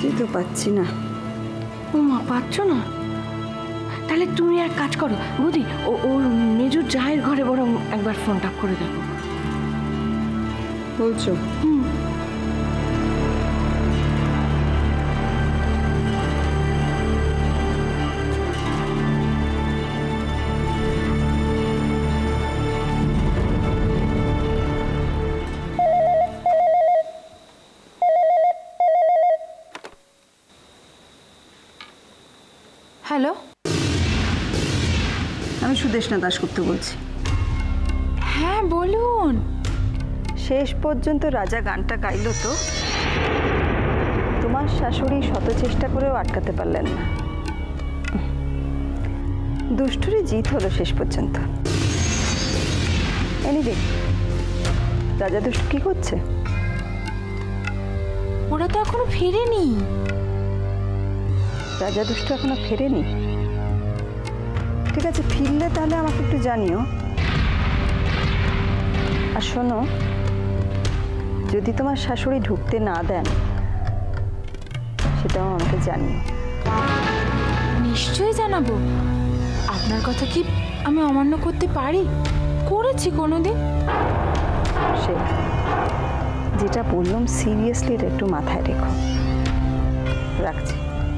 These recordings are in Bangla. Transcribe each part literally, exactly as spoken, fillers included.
তো পাচ্ছি না। ও মা, পাচ্ছ না? তাহলে তুমি এক কাজ করো বৌদি, ও ওর মেজুর জায়ের ঘরে বরং একবার ফোনটা করে দেখো। বলছো? হুম। হ্যালো, আমি সুদেষ্ণা দাশগুপ্ত বলছি। হ্যাঁ বলুন। শেষ পর্যন্ত রাজা গানটা গাইলো তো? তোমার শাশুড়ি শত চেষ্টা করেও আটকাতে পারলেন না। দুষ্টুরই জিত হলো শেষ পর্যন্ত। এনিওয়ে, রাজা দুষ্টু কি করছে? ওরা তো এখনো ফেরেনি। রাজা দুষ্টু এখনো ফেরেনি? ঠিক আছে, ফিরলে তাহলে আমাকে একটু জানিও। আর শোনো, যদি তোমার শাশুড়ি ঢুকতে না দেন সেটাও আমাকে জানিও। নিশ্চয়ই জানাবো। আপনার কথা কি আমি অমান্য করতে পারি? করেছি কোনোদিন? সে যেটা বললাম সিরিয়াসলি এটা একটু মাথায় রেখো। রাখছি।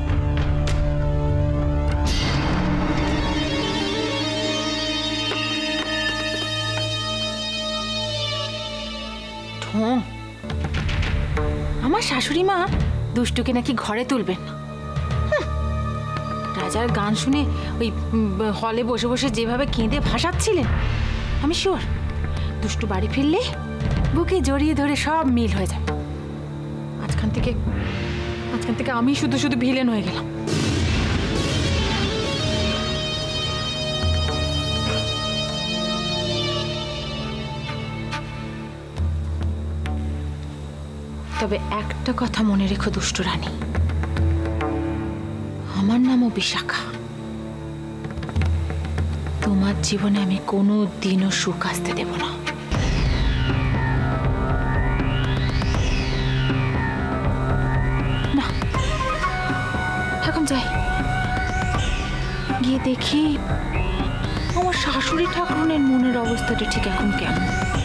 আমার শাশুড়ি মা দুষ্টুকে নাকি ঘরে তুলবেন না। রাজার গান শুনে ওই হলে বসে বসে যেভাবে কেঁদে ভাসাচ্ছিলেন, আমি শিওর দুষ্টু বাড়ি ফিরলে বুকে জড়িয়ে ধরে সব মিল হয়ে যাবে। আজখান থেকে আজখান থেকে আমি শুধু শুধু ভিলেন হয়ে গেলাম। তবে একটা কথা মনে রেখো দুষ্টু রানী, আমার নামও বিশাখা। তোমার জীবনে আমি কোনো দিনও সুখ আসতে দেব না। না, এখন যাই, গিয়ে দেখি আমার শাশুড়ি ঠাকুরনের মনের অবস্থাটা ঠিক এখন কেমন।